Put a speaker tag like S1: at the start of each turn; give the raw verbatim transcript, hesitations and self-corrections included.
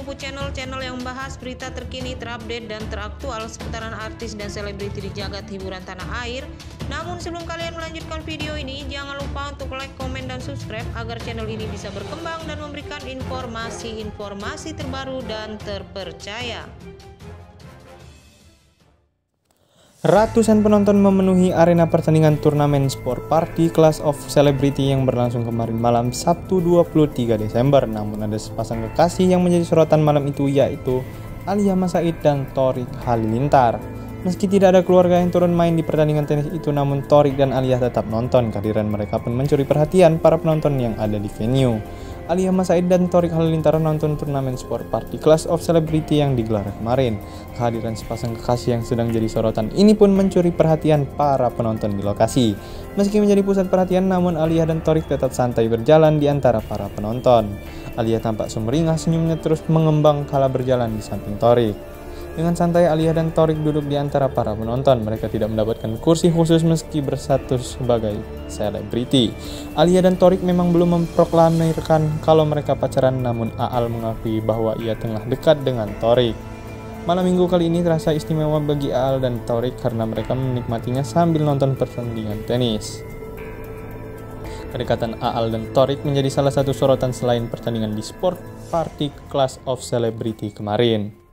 S1: menunggu channel-channel yang membahas berita terkini, terupdate, dan teraktual seputaran artis dan selebriti di jagat hiburan tanah air. Namun sebelum kalian melanjutkan video ini, jangan lupa untuk like, komen, dan subscribe agar channel ini bisa berkembang dan memberikan informasi-informasi terbaru dan terpercaya.
S2: Ratusan penonton memenuhi arena pertandingan turnamen sport party Clash of Celebrity yang berlangsung kemarin malam Sabtu dua puluh tiga Desember. Namun ada sepasang kekasih yang menjadi sorotan malam itu, yaitu Alia Mas Said dan Thorik Halilintar. Meski tidak ada keluarga yang turun main di pertandingan tenis itu, namun Thorik dan Alia tetap nonton. Kehadiran mereka pun mencuri perhatian para penonton yang ada di venue. Alia Mas Said dan Thorik Halilintar nonton turnamen sport party Clash of Celebrity yang digelar kemarin. Kehadiran sepasang kekasih yang sedang jadi sorotan ini pun mencuri perhatian para penonton di lokasi. Meski menjadi pusat perhatian, namun Alia dan Thorik tetap santai berjalan di antara para penonton. Alia tampak sumringah, senyumnya terus mengembang kala berjalan di samping Thorik. Dengan santai Alia dan Thorik duduk di antara para penonton. Mereka tidak mendapatkan kursi khusus meski berstatus sebagai selebriti. Alia dan Thorik memang belum memproklamirkan kalau mereka pacaran, namun Aal mengakui bahwa ia tengah dekat dengan Thorik. Malam minggu kali ini terasa istimewa bagi Aal dan Thorik karena mereka menikmatinya sambil nonton pertandingan tenis. Kedekatan Aal dan Thorik menjadi salah satu sorotan selain pertandingan di sport party Clash of Celebrity kemarin.